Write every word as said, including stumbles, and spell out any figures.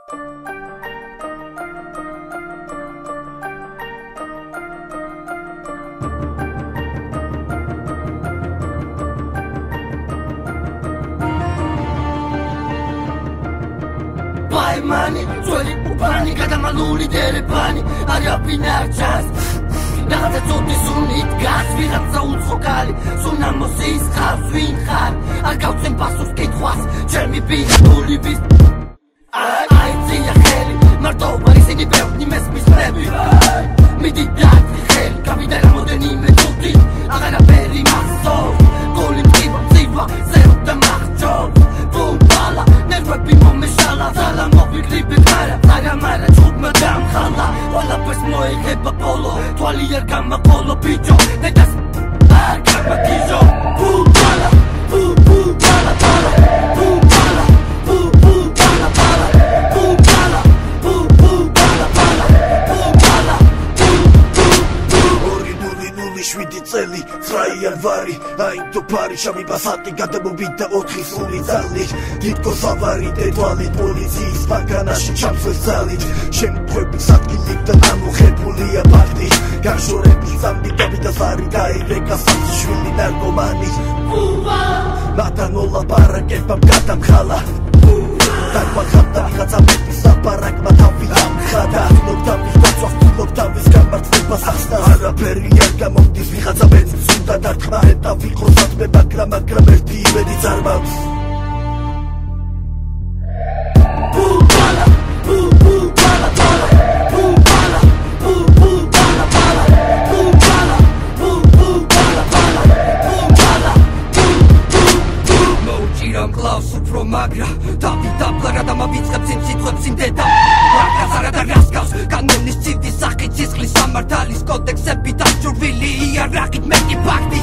Pai mani, suoli pupani, katamaluli tere pani, arja pinarchas. Nagata tutti sun it gas, virazza ultrokali, sunamo sis khas win khar, argautzen passos ke trois, chermi bin uli bis. Ai ai tia kheli, marto parisi ni beut ni mes bis prebi. Mi di dat kheli, capitera moderni me tutti, agara peri masso, goli priva priva, zero da marcho. Boom bala, nel rap mo meshala, sala mo fi klipi kara, saga mara chut madam khala, wala pes mo e heba polo, twali ergama polo picho, netas argama kijo. Boom bala, boom boom bala bala, boom bala, boom boom bala bala, boom bala, boom boom bala bala, boom bala, boom boom boom. Ori nuli nuli შვიდი წელი, ცხრა იანვარი, აინდო ფარი, შამი ბასატი გადამოვიდა ოთხი სული ძალით, დიდგოს ავარი დედვალით, პოლიციის ბაგანაში ჩამსვეს ძალით, შემთხვევით სადგილით და დამუხებულია ფაქტი, განშორების სამი გავიდა ზარი, გაირეკა სამშვილი ნარკომანი. მათთან ოლაპარაკებამ გადამხალა, დაგვახატა ვიღაცა მეტის ლაპარაკმა თავი ამხადა, ნობდა ვიღაცას ნობდა ვის გამართლებას ახსნას, არაფერი არ გამომდის ვიღაცა მეც უნდა დარტყმა ეტა ვიყო სადმე მაგრამ მაგრამ ერთი იმედი წარმავს. Boom bala, boom boom bala bala, boom bala, boom boom bala bala, boom bala, boom boom bala bala, boom bala, boom boom boom. Mojiram klaus უფრო მაგრა, თავი დაბლა დამავიწყებს იმ სიტყვებს იმ დედა. რაგაც არა და რასკავს, კანონის ცივი სახით სისხლის სამართალის კოდექსები დაჭურვილი იარაღით მეტი ფაქტი.